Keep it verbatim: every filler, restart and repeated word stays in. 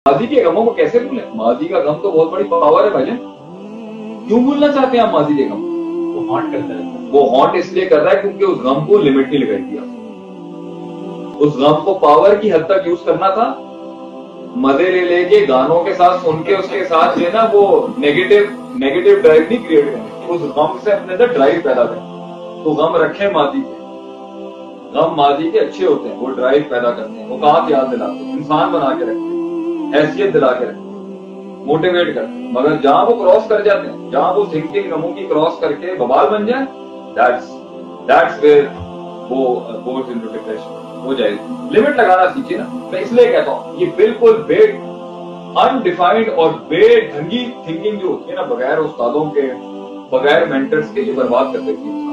माजी के गमों को कैसे भूलें? माजी का गम तो बहुत बड़ी पावर है भाईजान। क्यों भूलना चाहते हैं आप माजी के गम? वो हॉन्ट करता है। वो हॉन्ट इसलिए कर रहा है क्योंकि उस गम को लिमिट नहीं लगाई थी। उस गम को पावर की हद तक यूज करना था, मजे ले लेके गानों के साथ सुन के उसके साथ जो है ना वो नेगेटिव नेगेटिव ड्राइव नहीं क्रिएट करनी, उस गम से अपने अंदर ड्राइव पैदा करें। तो गम रखे माजी के, गम माजी के अच्छे होते हैं, वो ड्राइव पैदा करते हैं, वो कहां याद दिलाते हैं, इंसान बना के रखते हैं, हैसियत दिला के रखते हैं, मोटिवेट करते हैं। मगर जहां वो क्रॉस कर जाते हैं, जहां वो थिंकिंग गमों की क्रॉस करके बवाल बन जाए, दैट्स दैट्स वेयर वो गोज इनटू डिप्रेशन हो जाएगी। लिमिट लगाना सीखिए ना। मैं इसलिए कहता हूं ये बिल्कुल बे अनडिफाइंड और बेढंगी थिंकिंग जो होती है ना, बगैर उस्तादों के, बगैर मेंटर्स के, ये बर्बाद कर देती है।